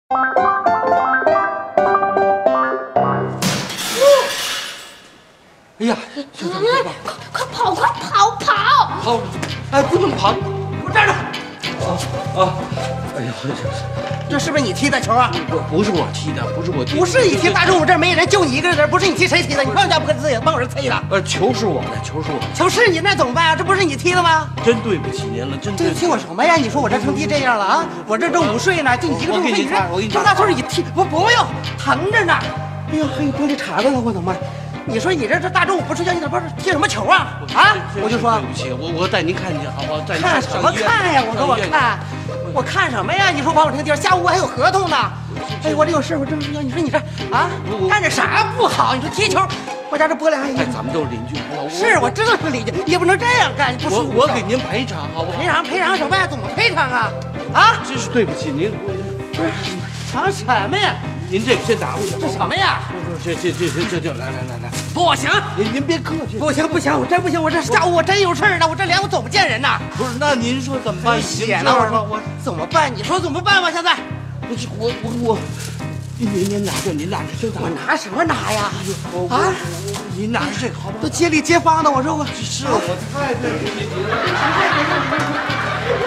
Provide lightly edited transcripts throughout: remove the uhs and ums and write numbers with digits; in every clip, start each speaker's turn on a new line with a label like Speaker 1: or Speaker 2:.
Speaker 1: 哎呀，小姐，
Speaker 2: 快跑，快跑！
Speaker 1: 跑！哎，不能跑！
Speaker 3: 给我站住！
Speaker 1: 哎呀，
Speaker 3: 这是不是你踢的球啊？
Speaker 1: 不是我踢的，不是我踢的，
Speaker 3: 不是你踢，大中午这儿没人，就你一个人，不是你踢谁踢的？你放家不跟自己帮我这啐的？
Speaker 1: 球是我的，球是我的。
Speaker 3: 球是你那怎么办啊？这不是你踢的吗？
Speaker 1: 真对不起您了，真对不起。
Speaker 3: 对不起我什么呀？你说我这成踢这样了啊？我这正午睡呢，就你一个中午睡，你这么大岁数你踢，我不用，疼着呢。哎呦，还有玻璃碴子呢，我的妈！你说你这大中午不睡觉，你怎么踢什么球啊？啊！我就说
Speaker 1: 对不起，我带您看去好不好？带您
Speaker 3: 看什么看呀？我看什么呀？你说把我这个地儿，下午我还有合同呢。哎，我这有事，我正睡觉。你说你这啊，干点啥不好？你说踢球，我家这玻璃还……
Speaker 1: 哎，咱们都是邻居，好不好？
Speaker 3: 是我知道是邻居，你也不能这样干，不舒服。
Speaker 1: 我给您赔偿，好不好？
Speaker 3: 赔偿什么呀？怎么赔偿啊？啊！
Speaker 1: 真是对不起您，
Speaker 3: 不是偿什么呀？
Speaker 1: 您这先打我，
Speaker 3: 这什么呀？
Speaker 1: 这，来，
Speaker 3: 不行，
Speaker 1: 您别客气。
Speaker 3: 不行，我真不行，我这下午我真有事呢，我这脸我走不见人呐。
Speaker 1: 不是，那您说怎么办？
Speaker 3: 血呢？我怎么办？你说怎么办吧？现在，
Speaker 1: 我，您拿着，先打。
Speaker 3: 我拿什么拿呀？啊，
Speaker 1: 您拿着这个好不好？
Speaker 3: 都街里街坊的，我说我
Speaker 1: 是我太对不起您了。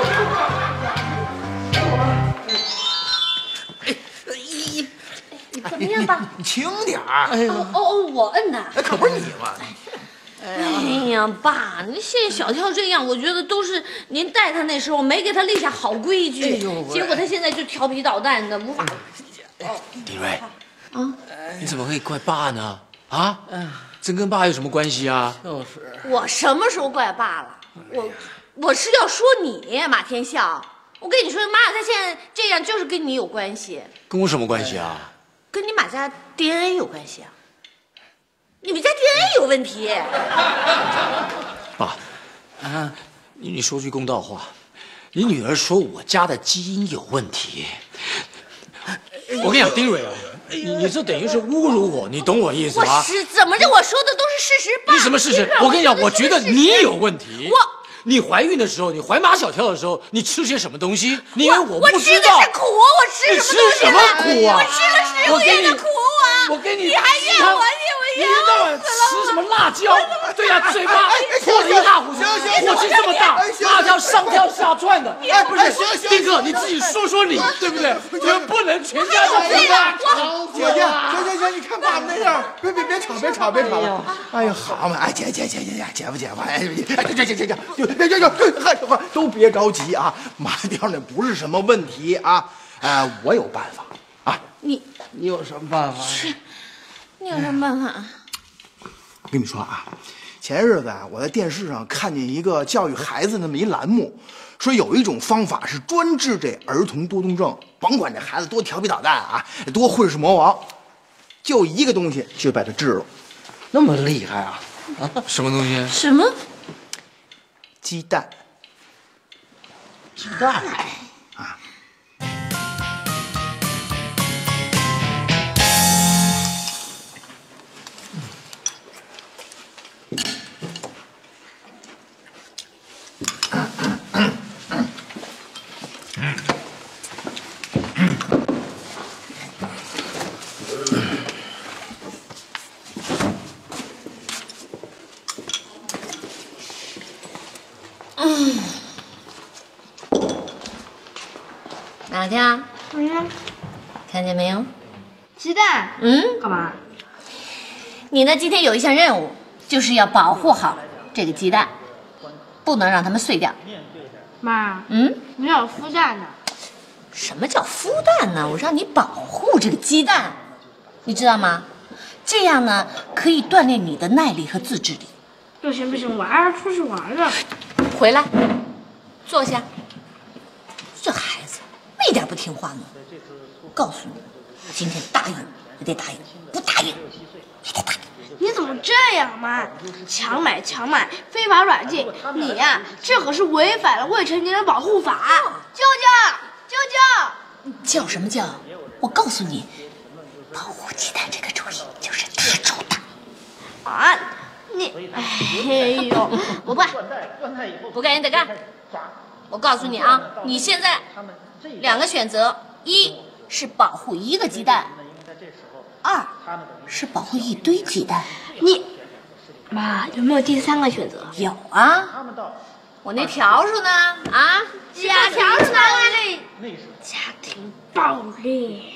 Speaker 2: 怎么样吧？
Speaker 3: 你轻点儿。
Speaker 1: 哎呀，
Speaker 2: 我摁的。
Speaker 3: 可不是你吗？
Speaker 2: 哎呀，爸，你现在小跳这样，我觉得都是您带他那时候没给他立下好规矩，结果他现在就调皮捣蛋的，无法。
Speaker 4: 李瑞，你怎么可以怪爸呢？啊，这跟爸有什么关系啊？
Speaker 3: 就是。
Speaker 2: 我什么时候怪爸了？我是要说你马天笑，我跟你说，马小他现在这样就是跟你有关系。
Speaker 4: 跟我什么关系啊？
Speaker 2: 跟你马家 DNA 有关系啊！你们家 DNA 有问题。
Speaker 4: 爸，你说句公道话，你女儿说我家的基因有问题，我跟你讲，丁蕊啊，你这等于是侮辱我，你懂我意思吗？
Speaker 2: 我是怎么着？我说的都是事实。爸，
Speaker 4: 你什么事实？我跟你讲，我觉得你有问题。你怀孕的时候，你怀马小跳的时候，你吃些什么东西？你以为我不知道？
Speaker 2: 我吃的是苦，我吃什么
Speaker 4: 苦啊？
Speaker 2: 我吃了食物业的苦啊！
Speaker 4: 我给你，
Speaker 2: 你还怨我，
Speaker 4: 你一天到晚吃什么辣椒？对呀，嘴巴破得一塌糊涂，火气这么大，辣椒上跳下窜的。
Speaker 3: 哎，不是，
Speaker 4: 丁哥，你自己说说理，对不对？你们不能全家都陪他。
Speaker 5: 姐姐，行，你看爸爸那样，别吵了。哎呀，好嘛，哎，姐夫，哎，这，都别着急啊，马掉那不是什么问题啊，我有办法啊。
Speaker 3: 你有什么办法？
Speaker 2: 你有什么办法？
Speaker 5: 我跟你说啊，前日子啊，我在电视上看见一个教育孩子那么一栏目，说有一种方法是专治这儿童多动症，甭管这孩子多调皮捣蛋啊，多混世魔王，就一个东西就把他治了。
Speaker 3: 那么厉害啊？
Speaker 4: 什么东西？
Speaker 2: 什么？
Speaker 5: 鸡蛋。
Speaker 3: 鸡蛋
Speaker 5: 啊。
Speaker 2: 哪天？看见没有？
Speaker 6: 鸡蛋。干嘛？
Speaker 2: 你呢？今天有一项任务，就是要保护好这个鸡蛋，不能让它们碎掉。
Speaker 6: 妈，你要孵蛋呢？
Speaker 2: 什么叫孵蛋呢？我让你保护这个鸡蛋，你知道吗？这样呢，可以锻炼你的耐力和自制力。
Speaker 6: 不行，我还要出去玩了。
Speaker 2: 回来，坐下。这孩子一点不听话呢。告诉你，今天答应也得答应，不答应也得答应。
Speaker 6: 你怎么这样嘛？强买，非法软禁，你呀，这可是违反了未成年人保护法。舅舅，
Speaker 2: 叫什么叫？我告诉你，保护鸡蛋这个主意就是他出的。
Speaker 6: 啊，你，哎呦，我
Speaker 2: 不干也得干。我告诉你啊，你现在2个选择：一， 是保护一个鸡蛋，2是保护一堆鸡蛋。
Speaker 6: 妈，有没有第3个选择？
Speaker 2: 有啊，我那条数呢？啊，
Speaker 6: 家庭暴力，家庭暴力。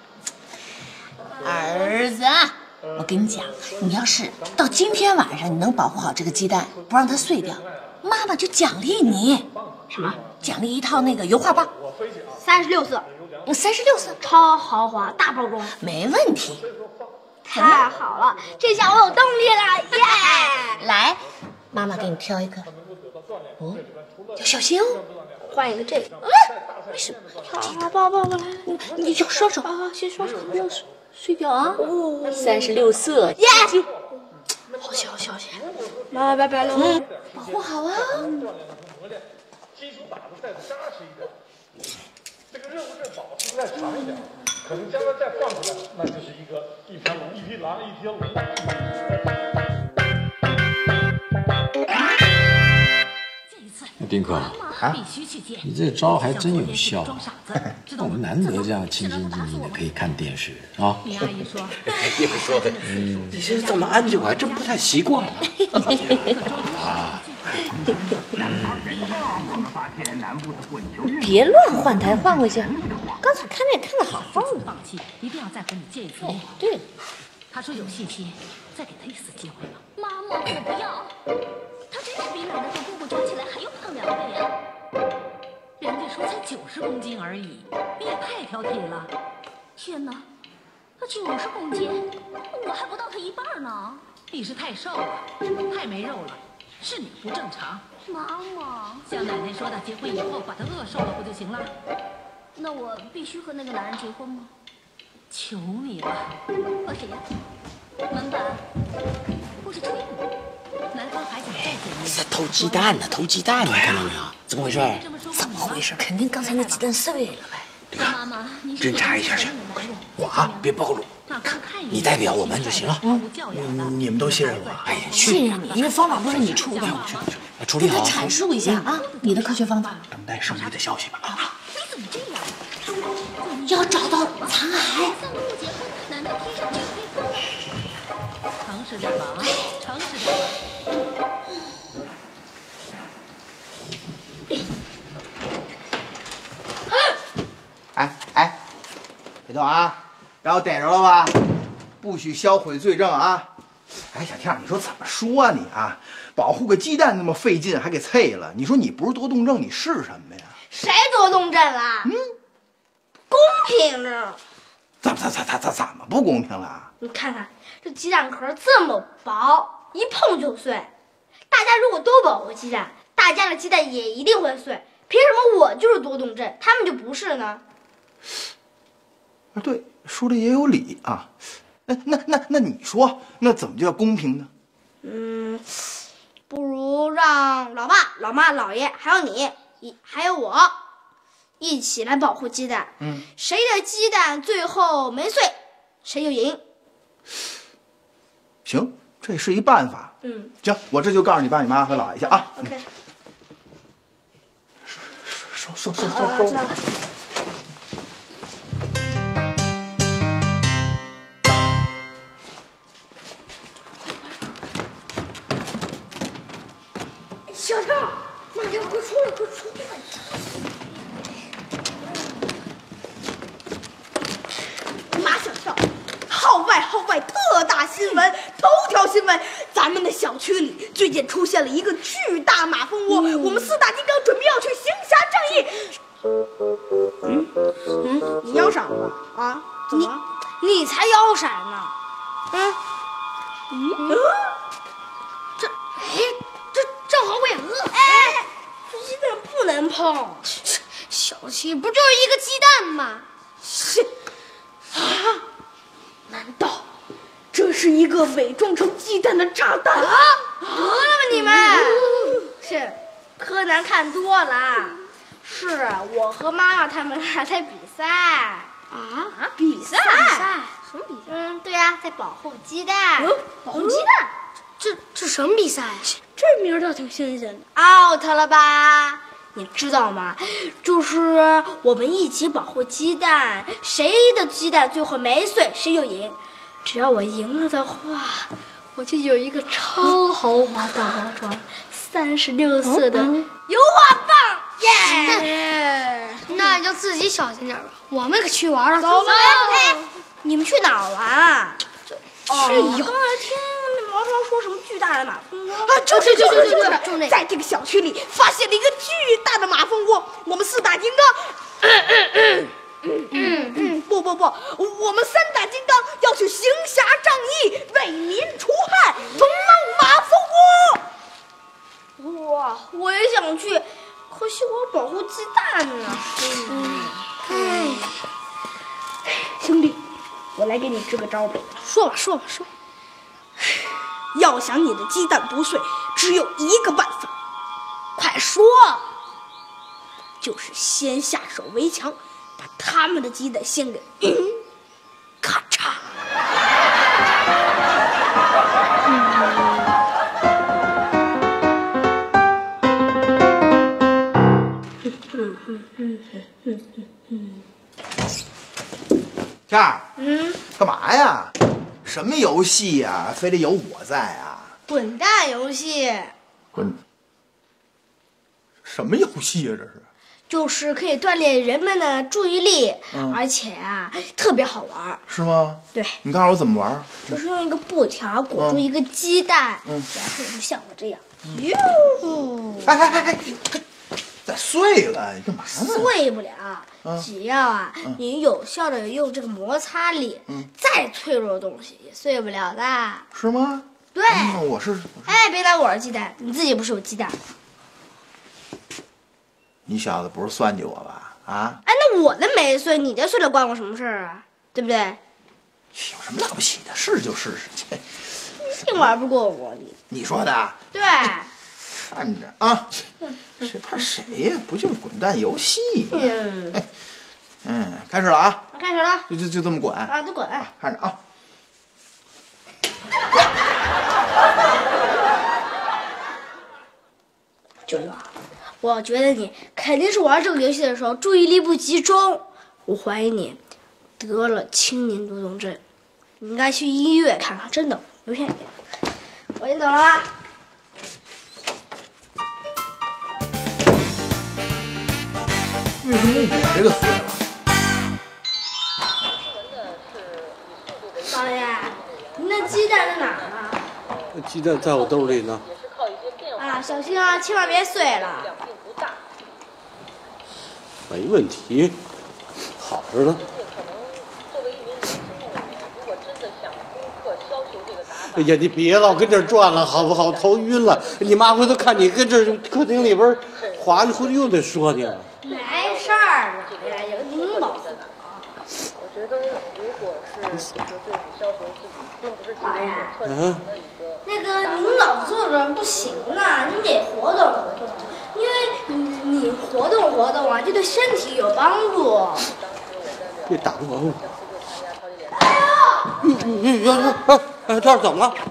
Speaker 2: 儿子，我跟你讲，你要是到今天晚上你能保护好这个鸡蛋，不让它碎掉，妈妈就奖励你。
Speaker 6: 什么？
Speaker 2: 奖励一套那个油画棒
Speaker 6: ，36色
Speaker 2: ，36色，
Speaker 6: 超豪华大包装，
Speaker 2: 没问题。
Speaker 6: 太好了，这下我有动力了，耶！
Speaker 2: 来，妈妈给你挑一个。哦，要小心哦。
Speaker 6: 换一个这个。
Speaker 2: 为什么？
Speaker 6: 好，抱来，
Speaker 2: 你用双手。
Speaker 6: 先双手，不要
Speaker 2: 睡觉啊。36色，
Speaker 6: 耶！好小心，妈妈别漏。
Speaker 2: 保护好啊。
Speaker 7: 基础打得再扎实一点，这个任务再保持再长一点，可能将来再放出来，那就是一条龙、一匹狼、一条龙。
Speaker 4: 丁克啊，你这招还真有效，我们难得这样清清静静的可以看电视啊。
Speaker 1: 你阿姨说，你们说的，你现在这么安静，我还真不太习惯了。
Speaker 4: 啊。
Speaker 2: 别乱换台，换回去。刚才看那看得好疯
Speaker 8: 放弃，一定要再和你见一次面。
Speaker 2: 对了，
Speaker 8: 他说有信心，再给他一次机会吧。妈妈，我不要。他真是比奶奶和姑姑加起来还要胖2倍啊！人家说才90公斤而已，你也太挑剔了。天哪，他90公斤，我还不到他一半呢。你是太瘦了，太没肉了，是你不正常。妈妈，像奶奶说的，结婚以后把他饿瘦了不就行了？那我必须和那个男人结婚吗？求你了。和谁呀？门板，不是吹吗？男方还想再见面。
Speaker 1: 在偷鸡蛋呢，偷鸡蛋，你看到没有？怎么回事？
Speaker 2: 怎么回事？肯定刚才那鸡蛋碎了呗。
Speaker 8: 妈妈，
Speaker 1: 侦查一下去。我啊，别暴露。你代表我们就行了。
Speaker 5: 你们都信任我？
Speaker 1: 哎呀，
Speaker 2: 信任你，因为方法不是你出的。
Speaker 1: 处理好。
Speaker 2: 给他阐述一下啊，你的科学方法。
Speaker 5: 等待胜利的消息吧。
Speaker 8: 你怎么这样？
Speaker 2: 要找到残骸。
Speaker 8: 3个不结婚，难道贴上去可以放？诚实点吧啊，诚实点吧。
Speaker 5: 哎，别动啊！然后逮着了吧？不许销毁罪证啊！哎，小天，你说怎么说啊你啊？保护个鸡蛋那么费劲，还给碎了，你说你不是多动症，你是什么呀？
Speaker 6: 谁多动症了？公平着。
Speaker 5: 怎么不公平了？
Speaker 6: 你看看这鸡蛋壳这么薄，一碰就碎。大家如果都保护鸡蛋，大家的鸡蛋也一定会碎。凭什么我就是多动症，他们就不是呢？
Speaker 5: 啊，对，说的也有理啊。那你说，那怎么叫公平呢？
Speaker 6: 不如让老爸、老妈、姥爷还有你，还有我，一起来保护鸡蛋。谁的鸡蛋最后没碎，谁就赢。
Speaker 5: 行，这是一办法。行，我这就告诉你爸、你妈和姥爷去啊。
Speaker 6: OK。
Speaker 5: 说。
Speaker 6: 小赵，马上快出来！马小跳，号外！特大新闻，头条新闻！咱们的小区里最近出现了一个巨大马蜂窝，我们4大金刚准备要去行侠仗义。你腰闪了啊？怎么？你才腰闪呢？这正好我也饿。这鸡蛋不能碰。小七不就是一个鸡蛋吗？难道这是一个伪装成鸡蛋的炸弹？得了吧你们！是柯南看多了。是我和妈妈他们俩在比赛。比赛？什么比赛？对呀，在保护鸡蛋。保护鸡蛋？这什么比赛？这名儿倒挺新鲜的。out 了吧？ 你知道吗？就是我们一起保护鸡蛋，谁的鸡蛋最后没碎，谁就赢。只要我赢了的话，我就有一个超豪华大包装，36色的油画棒，耶！
Speaker 9: 那你就自己小心点吧，我们可去玩了。
Speaker 6: 走吧，你们去哪儿玩啊？是以后听那毛超说什么巨大的马蜂窝啊？就是，在这个小区里发现了一个巨大的马蜂窝，我们4大金刚，不，我们3大金刚要去行侠仗义，为民除害，冲浪马蜂窝。哇，我也想去，可惜我要保护鸡蛋呢。兄弟，我来给你支个招呗。
Speaker 9: 说吧。
Speaker 6: 要想你的鸡蛋不碎，只有一个办法。快说！就是先下手为强，把他们的鸡蛋先给咔嚓。
Speaker 5: 天儿，干嘛呀？什么游戏呀？非得有我在啊？
Speaker 6: 滚蛋游戏，
Speaker 5: 滚！什么游戏呀？这是？
Speaker 6: 就是可以锻炼人们的注意力，而且啊特别好玩。
Speaker 5: 是吗？
Speaker 6: 对。
Speaker 5: 你告诉我怎么玩？
Speaker 6: 就是用一个布条裹住一个鸡蛋，然后就像我这样，
Speaker 5: 哎，再碎了，你干嘛呢？
Speaker 6: 碎不了，只要你有效的用这个摩擦力，再脆弱的东西也碎不了的。
Speaker 5: 是吗？
Speaker 6: 对。
Speaker 5: 我是。
Speaker 6: 哎，别拿我的鸡蛋，你自己不是有鸡蛋吗？
Speaker 5: 你小子不是算计我吧？啊？
Speaker 6: 哎，那我的没碎，你的碎了，关我什么事儿啊？对不对？
Speaker 5: 有什么了不起的？试就试试。
Speaker 6: 你玩不过我，
Speaker 5: 你说的？
Speaker 6: 对。
Speaker 5: 看着啊，谁怕谁呀？不就是滚蛋游戏吗？开始了啊！
Speaker 6: 开始了。
Speaker 5: 就这么滚
Speaker 6: 啊！都滚！
Speaker 5: 看着啊！
Speaker 6: 九九，我觉得你肯定是玩这个游戏的时候注意力不集中，我怀疑你得了青年多动症，你应该去医院看看，真的没骗你。我先走了啊。
Speaker 5: 为什么我这个碎了？
Speaker 6: 老爷，您的鸡蛋在哪儿呢？
Speaker 10: 鸡蛋在我兜里呢。
Speaker 6: 啊，小心啊，千万别碎了。
Speaker 10: 没问题，好着呢。哎呀，你别老跟这儿转了，好不好？头晕了。你妈回头看你跟这儿客厅里边滑，回头又得说你。
Speaker 6: 没事儿，老爷，有您保证。
Speaker 11: 我觉得如果是对比消除自己，并不是提供特定的一个。
Speaker 6: 那个您老坐着不行啊，你得活动活动，因为你活动活动啊，就对身体有帮助。
Speaker 10: 别打我！
Speaker 5: 哎，这儿怎么了？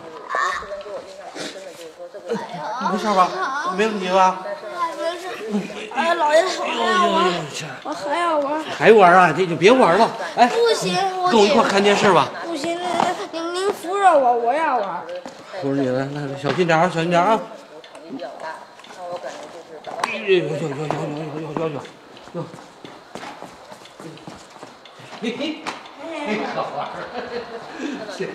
Speaker 5: 没事吧？没问题吧？
Speaker 6: 哎，老爷，我还要玩。
Speaker 4: 还玩啊？这就别玩了。哎，
Speaker 6: 不行，
Speaker 4: 跟我一块看电视吧。
Speaker 6: 不行，您扶着我，我要玩。
Speaker 4: 扶着你来，小心点啊，小心点啊。有。嘿，好玩儿。行。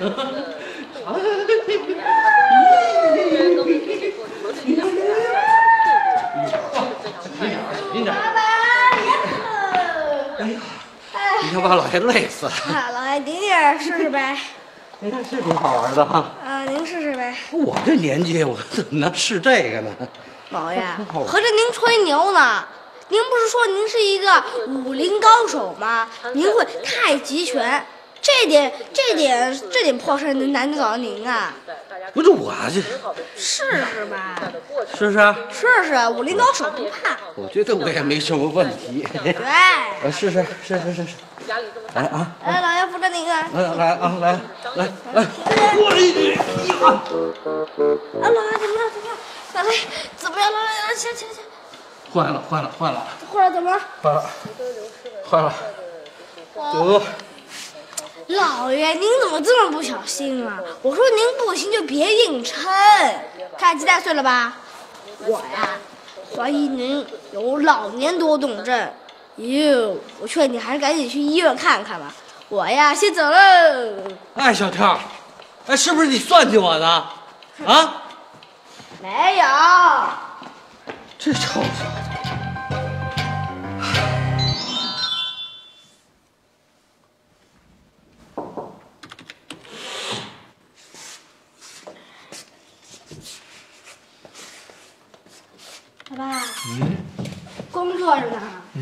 Speaker 4: 你要把老爷累死了。
Speaker 6: 老爷，您也试试呗。
Speaker 4: 哎，是挺好玩的哈。
Speaker 6: 您试试呗。
Speaker 4: 我这年纪，我怎么能试这个呢？
Speaker 6: 老爷，合着您吹牛呢？您不是说您是一个武林高手吗？您会太极拳，这点破事难得倒您啊！
Speaker 4: 不是我这，
Speaker 6: 试试吧。
Speaker 4: 试试。
Speaker 6: 试试，武林高手不怕。
Speaker 4: 我觉得我也没什么问题。
Speaker 6: 对。
Speaker 4: 试试。来啊！
Speaker 6: 来，老爷扶着您啊！
Speaker 4: 来啊！来！我
Speaker 6: 啊，老爷怎么样？老爷怎么样？来，行。
Speaker 3: 坏了！
Speaker 6: 坏了怎么了？
Speaker 3: 坏了！得。
Speaker 6: 老爷，您怎么这么不小心啊？我说您不行就别硬撑。看鸡蛋碎了吧？我呀，怀疑您有老年多动症。哟，我劝你还是赶紧去医院看看吧。我呀，先走喽。
Speaker 3: 哎，小跳，哎，是不是你算计我的？啊？
Speaker 6: 没有。
Speaker 3: 这臭小子！
Speaker 6: 爸爸。工作着呢。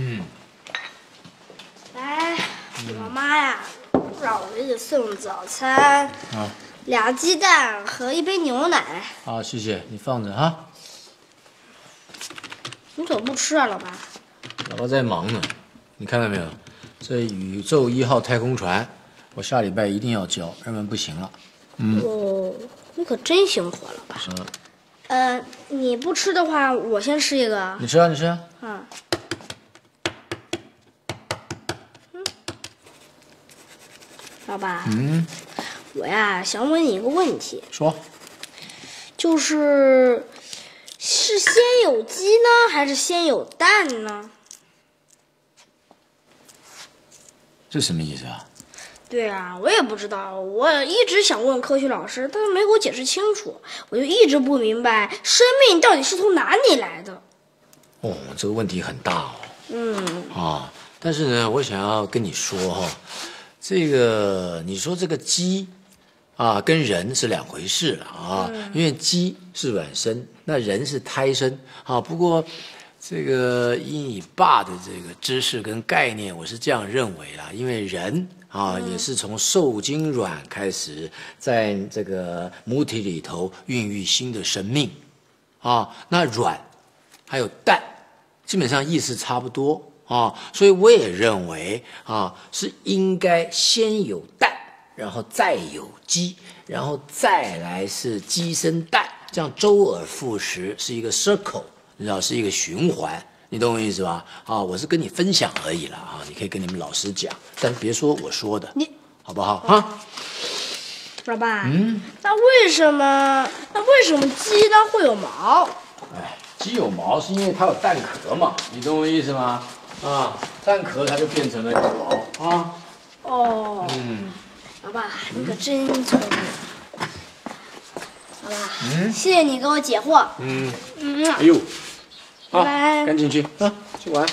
Speaker 6: 来，我妈呀，让我给你送早餐。2鸡蛋和1杯牛奶。
Speaker 4: 好，谢谢你放着哈。
Speaker 6: 你怎么不吃啊，老爸？
Speaker 4: 老爸在忙呢，你看到没有？这宇宙1号太空船，我下礼拜一定要交，要不然不行了。
Speaker 6: 哦，你可真辛苦了吧？你不吃的话，我先吃一个。
Speaker 4: 你吃啊，你吃啊。
Speaker 6: 老爸。我呀，想问你一个问题。
Speaker 4: 说。
Speaker 6: 是先有鸡呢，还是先有蛋呢？
Speaker 4: 这什么意思啊？
Speaker 6: 对啊，我也不知道，我一直想问科学老师，但是没给我解释清楚，我就一直不明白生命到底是从哪里来的。
Speaker 4: 哦，这个问题很大哦。但是呢，我想要跟你说哈，你说这个鸡啊，跟人是2回事了啊，因为鸡是卵生，那人是胎生啊。不过依你爸的这个知识跟概念，我是这样认为啦，因为人也是从受精卵开始，在这个母体里头孕育新的生命啊。那卵还有蛋，基本上意思差不多啊，所以我也认为是应该先有蛋，然后再有鸡，然后再来是鸡生蛋，这样周而复始，是一个 circle。你知道是一个循环，你懂我意思吧？我是跟你分享而已啦你可以跟你们老师讲，但别说我说的，好不好
Speaker 6: 老爸，那为什么鸡它会有毛？
Speaker 4: 鸡有毛是因为它有蛋壳嘛，你懂我意思吗？蛋壳它就变成了有毛
Speaker 6: 老爸，你可真聪明。好吧，谢谢你给我解惑。
Speaker 4: 哎呦，
Speaker 6: 拜拜，
Speaker 4: 赶紧去去玩。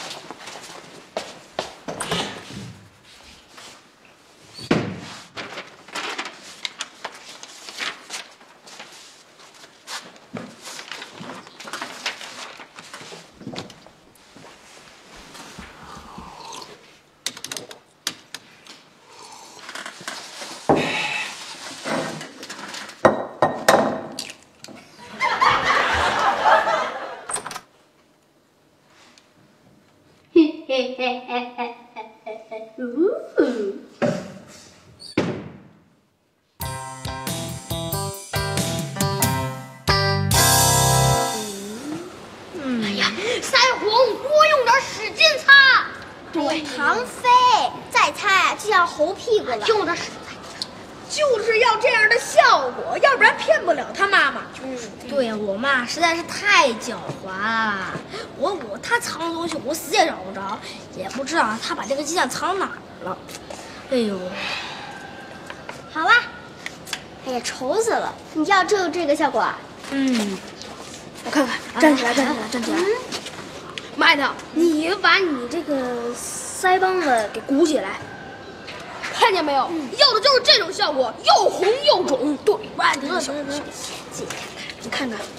Speaker 9: 哎呀，腮红多用点，使劲擦。
Speaker 6: 对，唐飞，再擦就像猴屁股了。
Speaker 9: 用点使劲。
Speaker 6: 就是要这样的效果，要不然骗不了他妈妈。对呀，我妈实在是太狡猾了。她藏东西，我死也找不着，也不知道她把这个鸡蛋藏哪儿了。哎呦，
Speaker 12: 好吧，哎呀，丑死了！你要这个效果啊？
Speaker 6: 我看看，站起来，站起来，站起来。
Speaker 9: 麦特，你把你这个腮帮子给鼓起来。看见没有？要的就是这种效果，又红又肿。对，哇，你看看，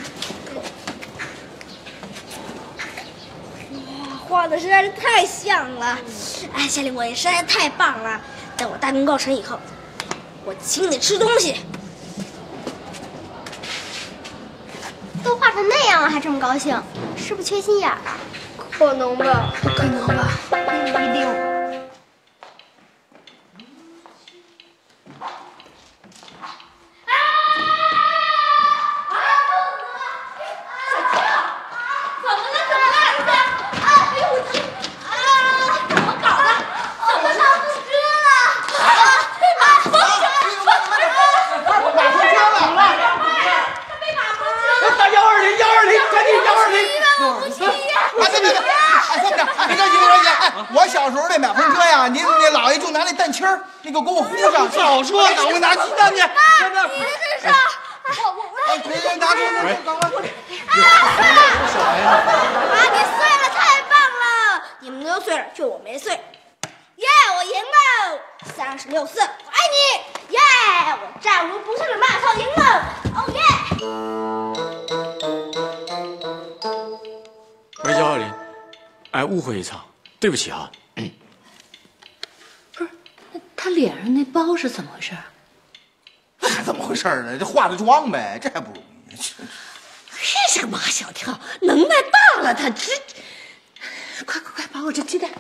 Speaker 6: 哇，画的实在是太像了。哎，夏令我也实在是太棒了。等我大功告成以后，我请你吃东西。
Speaker 12: 都画成那样了，还这么高兴，是不是缺心眼儿啊？
Speaker 9: 可能吧，
Speaker 6: 可能吧，不一定。
Speaker 5: 我小时候那马粪车呀，您那姥爷就拿那蛋清儿，那个给我糊上。
Speaker 3: 早说呢，我拿鸡蛋去。
Speaker 6: 妈，你这是
Speaker 5: 我拿出，赶快！
Speaker 6: 啊，你碎了，太棒了！你们都碎了，就我没碎。耶，我赢了，36-4，我爱你！耶，我战无不胜的马超赢了！哦耶！
Speaker 4: 喂，焦小林，哎，误会一场，对不起啊。
Speaker 2: 不是，他脸上那包是怎么回事？
Speaker 5: 那怎么回事呢？这化的妆呗，这还不容易？
Speaker 2: 这是个马小跳，能耐大了，他这……快，把我这鸡蛋。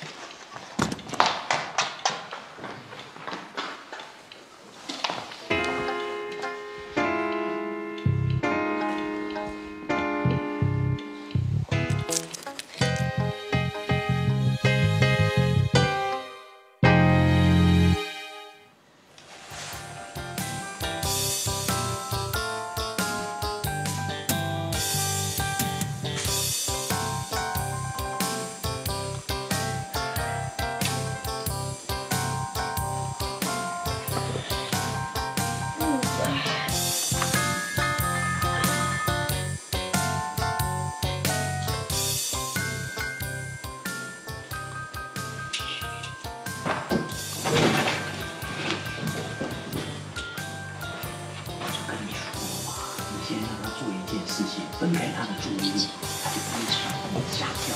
Speaker 1: 分开他的注意力，他就不会上蹦下跳。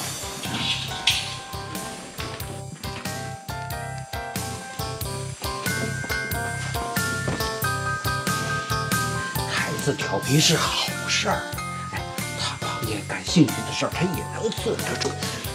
Speaker 1: 孩子调皮是好事儿，哎，他碰见感兴趣的事儿，他也能顺着转。